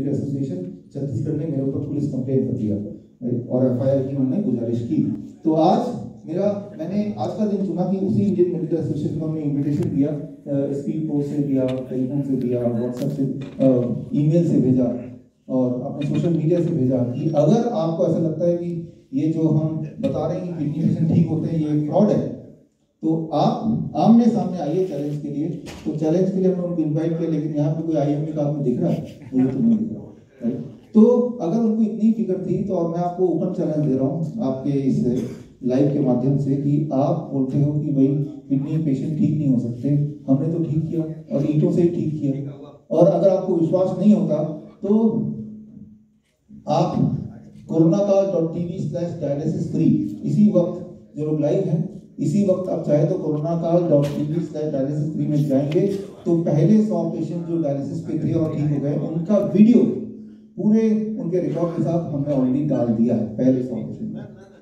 Medical association Chhattisgarh ने मेरे ऊपर पुलिस कंप्लेंट कर दिया और एफआईआर की उन्होंने गुजारिश की। तो आज मैंने आज का दिन चुना कि उसी इंडियन मेडिकल एसोसिएशन को हमने इन्विटेशन दिया, स्पीड पोस्ट से दिया, टेलीफोन से दिया, व्हाट्सएप से, ईमेल से भेजा और अपने सोशल मीडिया से भेजा कि अगर आपको ऐसा लगता है कि ये जो हम बता रहे हैं कि किडनी पेशेंट ठीक होते हैं ये फ्रॉड है, तो आप आमने सामने आइए चैलेंज के लिए। तो चैलेंज के लिए हमने उनको इन्वाइट किया, लेकिन यहाँ पे कोई आईएमए का आपको दिख रहा है? मुझे तो नहीं दिख रहा। तो अगर उनको इतनी फिक्र थी तो और मैं आपको ओपन चैलेंज दे रहा हूँ आपके इस लाइव के माध्यम से कि आप बोलते हो कि भाई किडनी पेशेंट ठीक नहीं हो सकते, हमने तो ठीक किया और ईंटों से ठीक किया। और अगर आपको विश्वास नहीं होता तो आप coronakaal.tv/dialysis free इसी वक्त जो लोग लाइव हैं इसी वक्त आप चाहे तो coronakaal.tv/dialysis free में जाएंगे तो पहले 100 पेशेंट जो डायलिसिस पे थे और ठीक हो गए उनका वीडियो पूरे उनके रिकॉर्ड के साथ हमने ऑलरेडी डाल दिया है पहले 100 पेशेंट में।